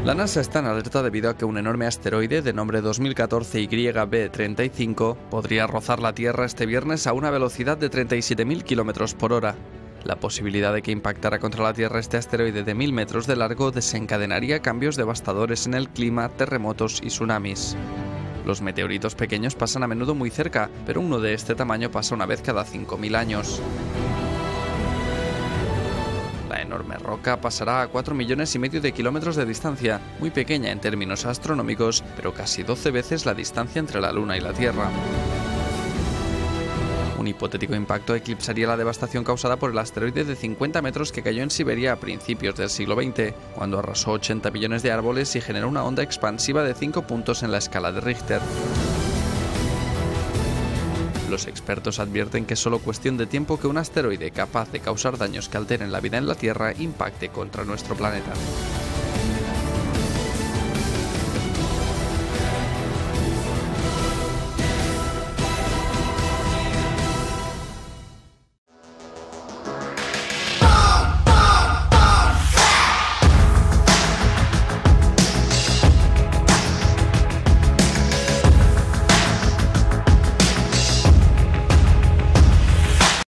La NASA está en alerta debido a que un enorme asteroide de nombre 2014 YB35 podría rozar la Tierra este viernes a una velocidad de 37.000 km por hora. La posibilidad de que impactara contra la Tierra este asteroide de 1.000 metros de largo desencadenaría cambios devastadores en el clima, terremotos y tsunamis. Los meteoritos pequeños pasan a menudo muy cerca, pero uno de este tamaño pasa una vez cada 5.000 años. La enorme roca pasará a 4,5 millones de kilómetros de distancia, muy pequeña en términos astronómicos, pero casi 12 veces la distancia entre la Luna y la Tierra. Un hipotético impacto eclipsaría la devastación causada por el asteroide de 50 metros que cayó en Siberia a principios del siglo XX, cuando arrasó 80 millones de árboles y generó una onda expansiva de 5 puntos en la escala de Richter. Los expertos advierten que es solo cuestión de tiempo que un asteroide capaz de causar daños que alteren la vida en la Tierra impacte contra nuestro planeta.